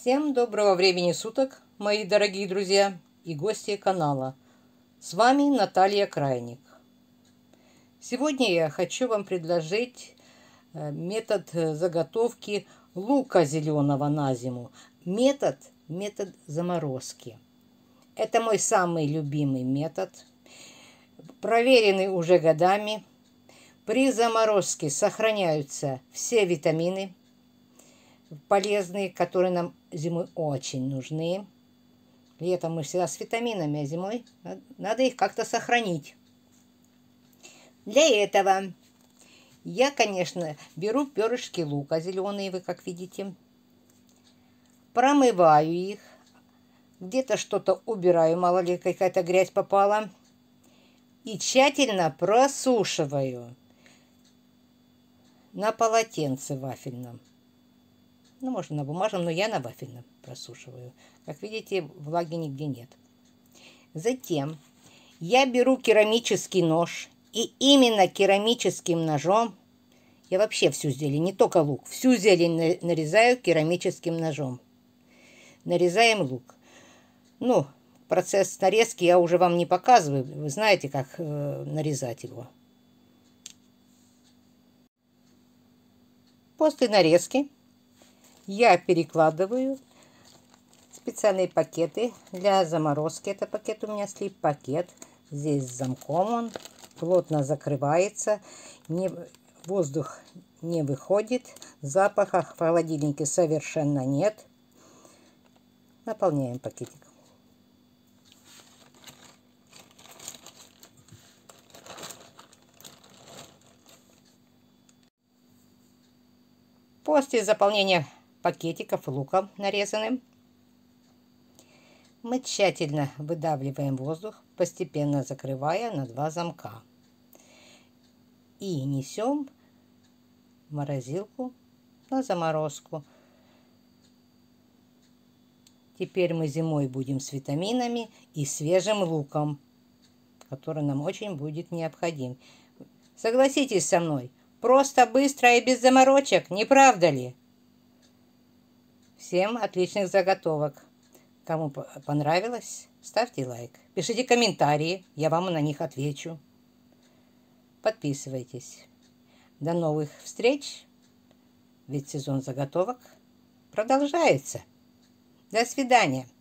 Всем доброго времени суток, мои дорогие друзья и гости канала. С вами Наталья Крайник. Сегодня я хочу вам предложить метод заготовки лука зеленого на зиму. Метод заморозки. Это мой самый любимый метод, проверенный уже годами. При заморозке сохраняются все витамины полезные, которые нам зимой очень нужны. Летом мы всегда с витаминами, а зимой надо их как-то сохранить. Для этого я, конечно, беру перышки лука зеленые, вы как видите, промываю их, где-то что-то убираю, мало ли какая-то грязь попала, и тщательно просушиваю на полотенце вафельном. Ну, можно на бумажном, но я на вафельном просушиваю. Как видите, влаги нигде нет. Затем я беру керамический нож, и именно керамическим ножом, я вообще всю зелень, не только лук, всю зелень нарезаю керамическим ножом. Нарезаем лук. Ну, процесс нарезки я уже вам не показываю, вы знаете, как нарезать его. После нарезки я перекладываю специальные пакеты для заморозки. Это пакет у меня слип-пакет. Здесь с замком он плотно закрывается. Воздух не выходит. Запаха в холодильнике совершенно нет. Наполняем пакетик. После заполнения пакетиков луком нарезанным мы тщательно выдавливаем воздух, постепенно закрывая на 2 замка. И несем в морозилку на заморозку. Теперь мы зимой будем с витаминами и свежим луком, который нам очень будет необходим. Согласитесь со мной, просто, быстро и без заморочек, не правда ли? Всем отличных заготовок. Кому понравилось, ставьте лайк. Пишите комментарии, я вам на них отвечу. Подписывайтесь. До новых встреч, ведь сезон заготовок продолжается. До свидания.